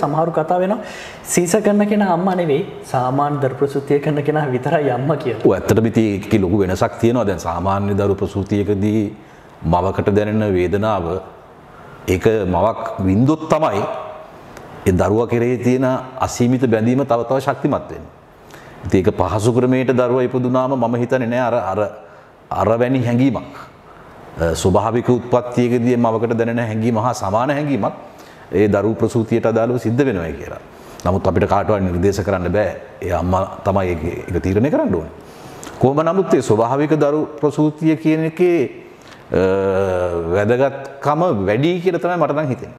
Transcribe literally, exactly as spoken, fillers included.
සමහරු කතා වෙනවා සීස කරන කෙනා අම්මා නෙවෙයි සාමාන්‍ය දරු ප්‍රසූතිය කරන කෙනා විතරයි අම්මා කියලා. ඔව් ඇත්තටම ඉතින් ඒකේ ලොකු වෙනසක් තියෙනවා. දැන් සාමාන්‍ය දරු ප්‍රසූතියකදී මවකට දැනෙන වේදනාව ඒක මවක් වින්දොත් තමයි ඒ දරුවා කෙරෙහි තියෙන අසීමිත බැඳීම තව තව ශක්තිමත් වෙන්නේ. ඉතින් ඒක පහසු ක්‍රමයකට දරුවා ඉපදුනාම මම හිතන්නේ නෑ අර අර අර වැනි හැඟීමක්. ස්වභාවික උත්පත්තියකදී මවකට දැනෙන හැඟීම හා සමාන හැඟීමක් ඒ දරු ප්‍රසූතියට අදාළව සිද්ධ වෙනවා කියලා. නමුත් අපිට කාටවත් නිර්දේශ කරන්න බෑ. ඒ අම්මා තමයි ඒක ඒක තීරණය කරන්න ඕනේ. කොහොම නමුත් ඒ ස්වභාවික දරු ප්‍රසූතිය කියන එකේ වැදගත්කම වැඩි කියලා තමයි මට නම් හිතෙන්නේ.